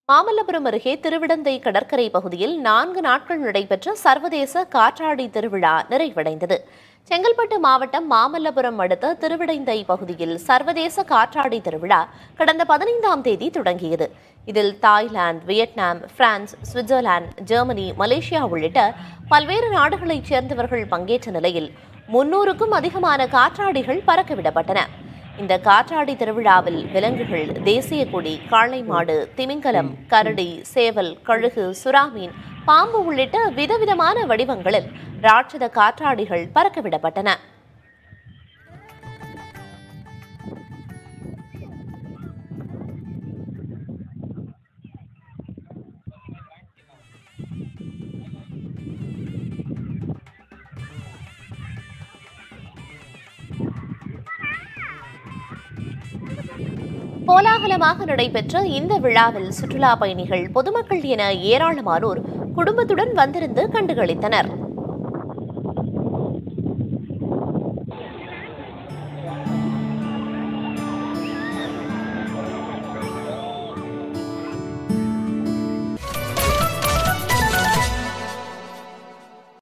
மாமல்லபுரம் அருகே திருவிடந்தை கடற்கரை பகுதியில் 4 நாட்கள் நடைபெற்ற சர்வதேச காற்றாடி திருவிழா நிறைவடைந்தது. செங்கல்பட்டு மாவட்டம் மாமல்லபுரம் அடுத்த திருவிடந்தை பகுதியில் சர்வதேச காற்றாடி திருவிழா கடந்த 15ஆம் தேதி தொடங்கியது. இதில் Thailand, Vietnam, France, Switzerland, Germany, Malaysia உள்ளிட்ட பல்வேறு நாடுகளைச் சேர்ந்தவர்கள் பங்கேற்ற நிலையில் 300க்கும் அதிகமான காற்றாடிகள் பறக்கவிடப்பட்டன. இந்த காற்றாடி திருவிழாவில் விலங்குகள், தேசிய கொடி, காளை மாடு, திமிங்கலம், கரடி, சேவல், கழுகு, சுறாமீன், பாம்பு உள்ளிட்ட விதவிதமான வடிவங்களில் ராட்சத காற்றாடிகள் பறக்கவிடப்பட்டன. கோலாகலமாக நடைபெற்ற இந்த விழாவில் சுற்றுலா பயணிகள், பொதுமக்கள் என ஏராளமானோர் குடும்பத்துடன் வந்திருந்து கண்டுகளித்தனர்.